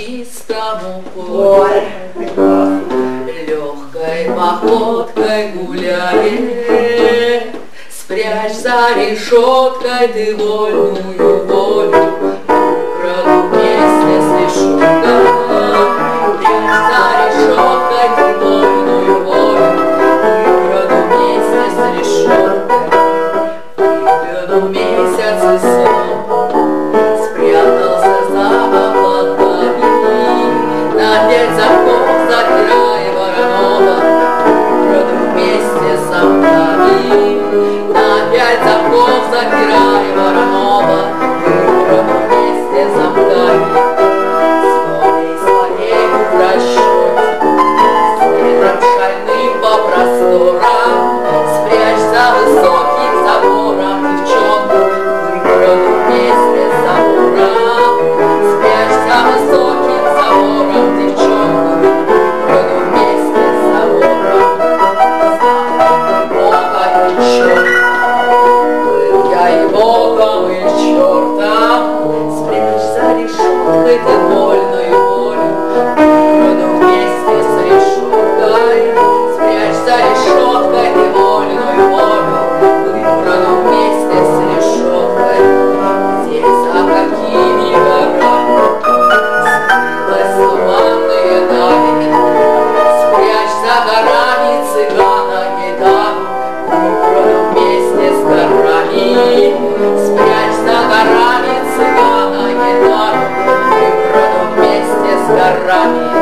чистому полю, легкой походкой гуляет. Спрячь за решеткой ты вольную волю, украду вместе с решеткой. Прячь за решеткой ты вольную волю, украду вместе с решеткой. Выглянул месяц и сон, спрятался за облаками, на 5 замков запирая Воронова, украду вместе с замками. На 5 замков запирая Воронова, украду вместе с замками. Своей в расчете, с ветром шальным по просторам, спрячь за высоким забором девчонку, выкраду вместе с забором. Спрячь за высоким забором девчонку, выкраду вместе с забором. Бога и черта, был я и богом, и чертом. Спрячь за решеткой ты вольную волю, выкраду вместе с решеткой. Спрячь за решеткой ты вольную волю, выкраду вместе с решеткой. Здесь за какими горами скрылась туманные дали. Спрячь за горами цыгана гитару, выкраду вместе с горами. Спрячь за горами цыгана гитару, выкраду вместе с горами.